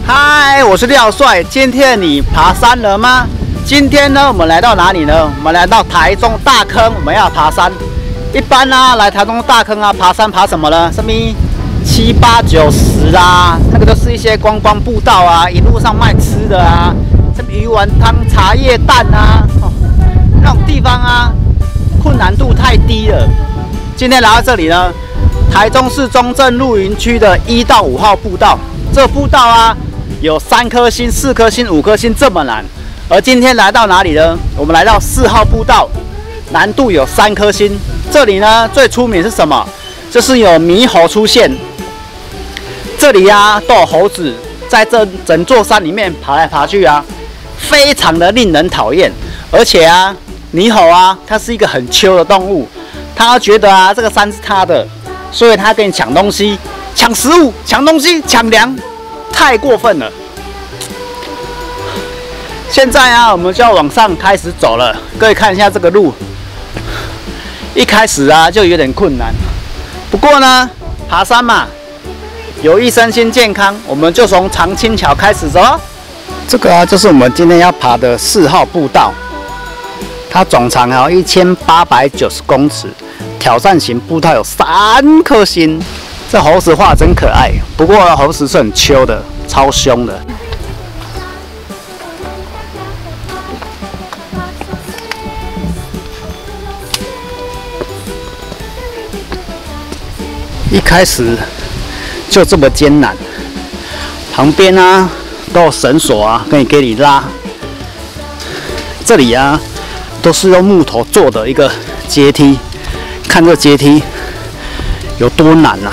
嗨，我是廖帅。今天你爬山了吗？今天呢，我们来到哪里呢？我们来到台中大坑，我们要爬山。一般呢，来台中大坑啊，爬山爬什么呢？什么7、8、9、10啊，那个都是一些观光步道啊，一路上卖吃的啊，什么鱼丸汤、茶叶蛋啊，那种地方啊，困难度太低了。今天来到这里呢，台中市中正露营区的1到5号步道，这步道啊。有3颗星、4颗星、5颗星这么难，而今天来到哪里呢？我们来到4号步道，难度有3颗星。这里呢最出名是什么？就是有猕猴出现。这里啊都有猴子在这整座山里面爬来爬去啊，非常的令人讨厌。而且啊，猕猴啊，它是一个很秋的动物，它觉得啊这个山是它的，所以它跟你抢东西、抢食物、抢东西、抢粮。太过分了！现在啊，我们就要往上开始走了。各位看一下这个路，一开始啊就有点困难。不过呢，爬山嘛，有益身心健康，我们就从长青桥开始走。这个啊，就是我们今天要爬的4号步道，它总长有1890公尺，挑战型步道有3颗星。这猴子画真可爱，不过猴子是很秋的，超凶的。一开始就这么艰难，旁边啊都有绳索啊，给你拉。这里啊都是用木头做的一个阶梯，看这阶梯有多难啊！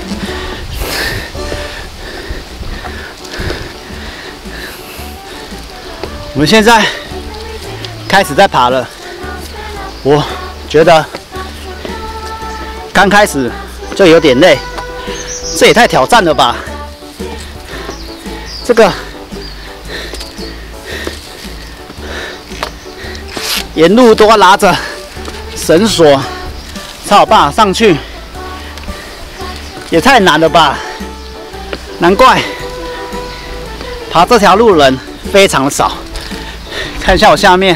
我们现在开始在爬了，我觉得刚开始就有点累，这也太挑战了吧！这个沿路都要拉着绳索才有办法上去，也太难了吧！难怪爬这条路的人非常的少。看一下我下面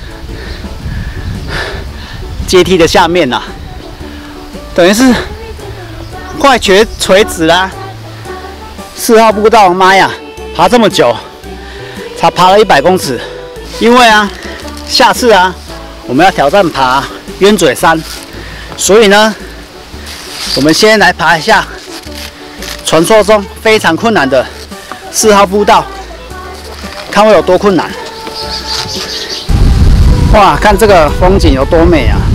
阶梯的下面呐、等于是快垂直啦。4号步道，妈呀，爬这么久，才爬了100公尺。因为啊，下次啊，我们要挑战爬鸢嘴山，所以呢，我们先来爬一下传说中非常困难的4号步道，看会有多困难。哇，看这个风景有多美啊！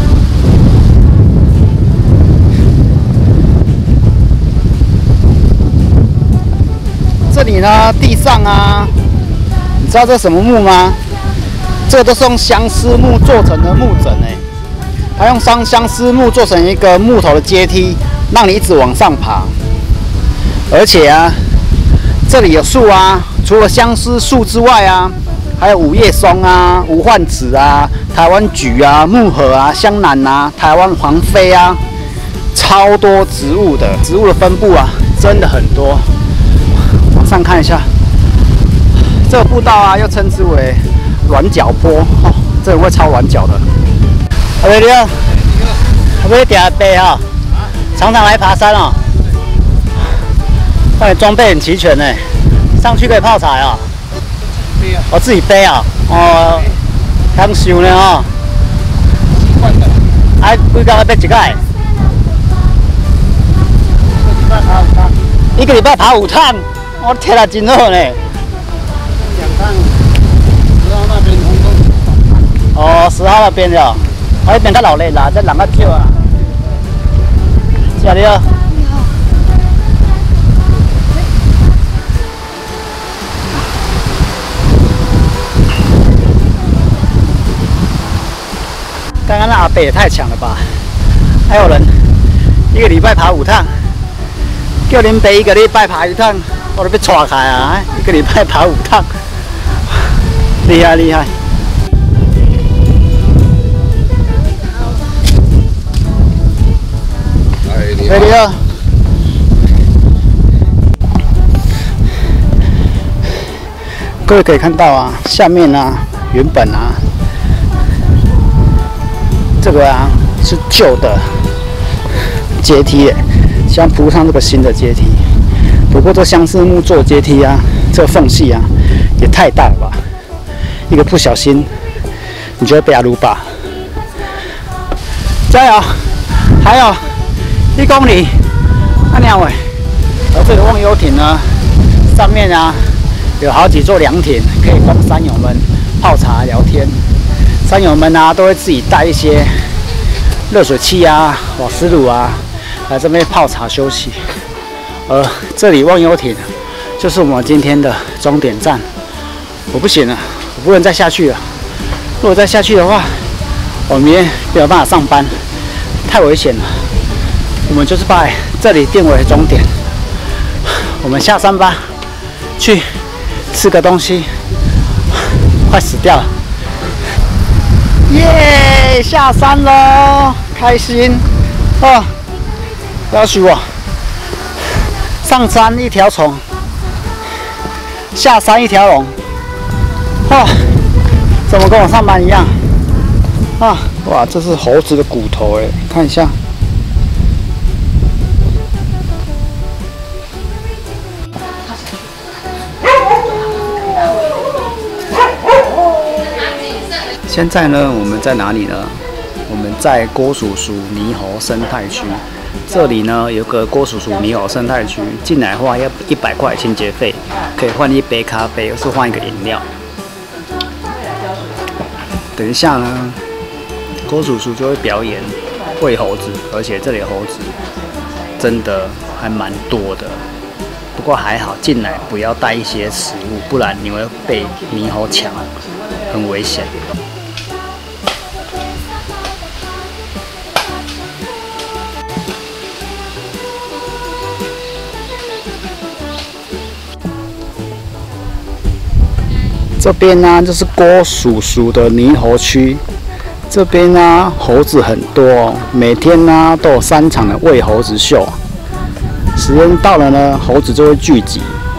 这里呢，地上啊，你知道这什么木吗？这个都是用相思木做成的木枕哎，它用相思木做成一个木头的阶梯，让你一直往上爬。而且啊，这里有树啊，除了相思树之外啊。还有五叶松啊、无患子啊、台湾菊啊、木荷啊、香楠啊、台湾黄飞啊，超多植物的，植物的分布啊，真的很多。往上看一下，这个步道啊，又称之为软脚坡哦，这个会超软脚的。阿伟哥，阿伟点背啊，常常来爬山哦。看你装备很齐全呢，上去可以泡茶啊。我自己背啊，哦，享受呢哦。哎，几天要背一个？一个礼拜爬5趟，我天啊，真好呢。2趟，10号那边红灯。哦，10号那边的，我那边较热闹啦，这人较少啊。是啊。刚刚那阿伯也太强了吧！还有人1个礼拜爬5趟，叫恁爸1个礼拜爬1趟，我都被踹开啊！1个礼拜爬5趟，厉害厉害！哎，你好。 各位可以看到啊，下面啊，原本啊，这个啊是旧的阶梯，现在铺上这个新的阶梯。不过这相思木做阶梯啊，这个缝隙啊也太大了吧！一个不小心，你就会被阿鲁巴。加油！还有1公里，那两位。而这个忘忧亭呢，上面啊有好几座凉亭，可以供山友们泡茶聊天。山友们啊都会自己带一些热水器啊、瓦斯炉啊，来这边泡茶休息。而这里忘忧亭就是我们今天的终点站。我不行了，我不能再下去了。如果再下去的话，我明天没有办法上班，太危险了。我们就是把这里定为终点。我们下山吧，去吃个东西，快死掉了。耶，下山喽，开心哦！要许我。上山一条虫，下山一条龙，哦，怎么跟我上班一样？啊，哇，这是猴子的骨头哎，看一下。现在呢，我们在哪里呢？我们在郭叔叔猕猴生态区。这里呢有个郭叔叔猕猴生态区，进来的话要100块清洁费，可以换一杯咖啡，或是换一个饮料。等一下呢，郭叔叔就会表演喂猴子，而且这里的猴子真的还蛮多的。不过还好，进来不要带一些食物，不然你会被猕猴抢，很危险。这边呢就是郭叔叔的猕猴区，这边呢猴子很多，每天呢都有3场的喂猴子秀，时间到了呢，猴子就会聚集，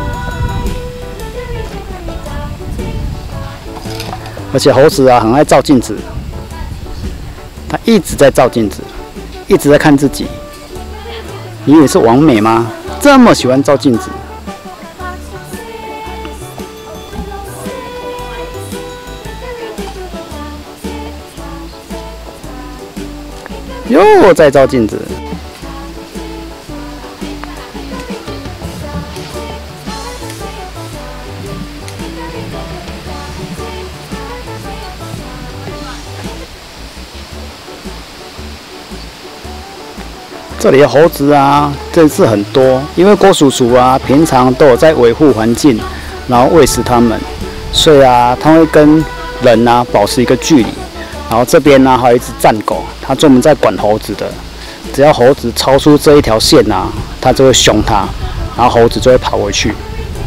而且猴子啊很爱照镜子，它一直在照镜子，一直在看自己。你以为是王美吗？这么喜欢照镜子？又在照镜子。这里的猴子啊，真是很多，因为郭叔叔啊，平常都有在维护环境，然后喂食它们，所以啊，他会跟人啊保持一个距离。然后这边呢还有一只战狗，它专门在管猴子的。只要猴子超出这一条线啊，它就会凶它，然后猴子就会跑回去。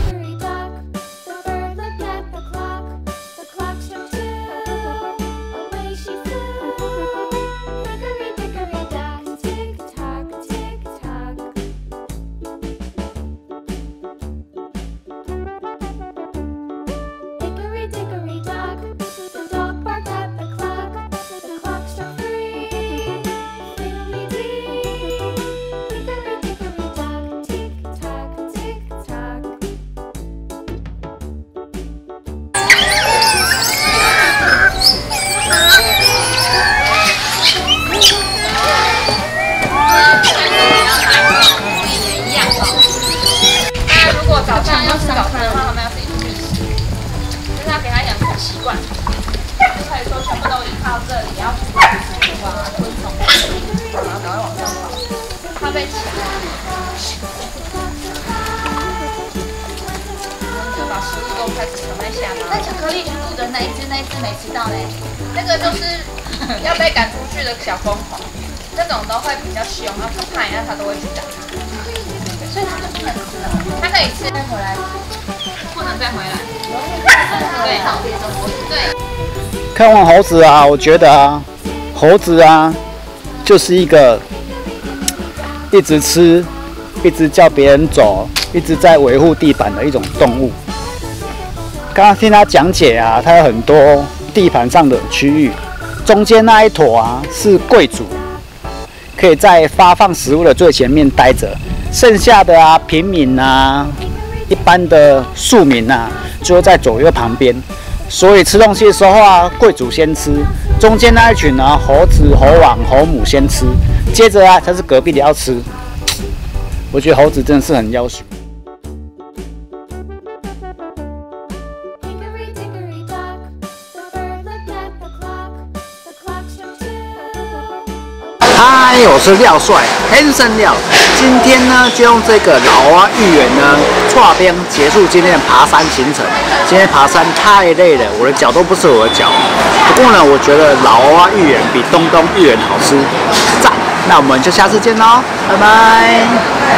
那巧克力全部的那一只没吃到嘞，那个就是要被赶出去的小疯狂，这种都会比较凶，然后怕人家它都会去打它，所以它就不能吃了。它可以吃再回来，不能再回来。对。 看完猴子啊，我觉得啊，猴子啊，就是一个一直吃、一直叫别人走、一直在维护地板的一种动物。 刚刚听他讲解啊，他有很多地盘上的区域，中间那一坨啊是贵族，可以在发放食物的最前面待着，剩下的啊平民啊、一般的庶民啊，就在左右旁边。所以吃东西的时候啊，贵族先吃，中间那一群啊，猴子、猴王、猴母先吃，接着啊才是隔壁的要吃。我觉得猴子真的是很要求。嗨，我是廖帅，Hanson廖。今天呢，就用这个老蛙芋圆呢，跨边结束今天的爬山行程。今天爬山太累了，我的脚都不是我的脚。不过呢，我觉得老蛙芋圆比东东芋圆好吃，赞！那我们就下次见喽，拜拜。